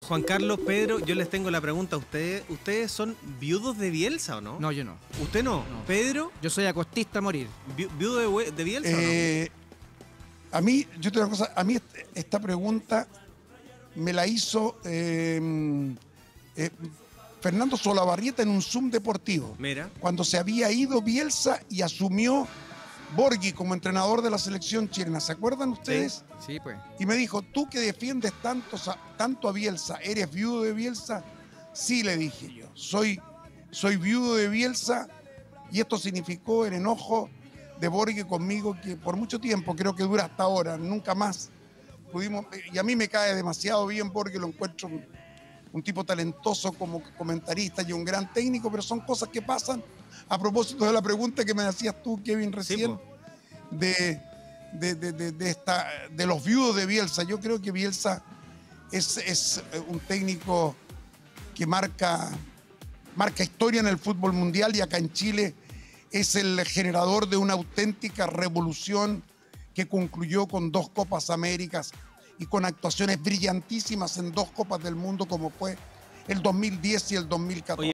Juan Carlos, Pedro, yo les tengo la pregunta a ustedes. ¿Ustedes son viudos de Bielsa o no? No, yo no. ¿Usted no? No. ¿Pedro? Yo soy acostista a morir. ¿Viudo de Bielsa o no? A mí, yo te digo una cosa, a mí esta pregunta me la hizo Fernando Solabarrieta en un Zoom deportivo. Mira. Cuando se había ido Bielsa y asumió Borghi como entrenador de la selección chilena. ¿Se acuerdan ustedes? Sí, pues. Y me dijo, tú que defiendes tanto a Bielsa, ¿eres viudo de Bielsa? Sí, le dije yo. Soy viudo de Bielsa y esto significó el enojo de Borghi conmigo que por mucho tiempo, creo que dura hasta ahora, nunca más pudimos. Y a mí me cae demasiado bien Borghi, lo encuentro un tipo talentoso como comentarista y un gran técnico, pero son cosas que pasan. A propósito de la pregunta que me hacías tú, Kevin, recién, de los viudos de Bielsa. Yo creo que Bielsa es un técnico que marca historia en el fútbol mundial, y acá en Chile es el generador de una auténtica revolución que concluyó con 2 Copas Américas y con actuaciones brillantísimas en 2 Copas del Mundo, como fue el 2010 y el 2014. Oye,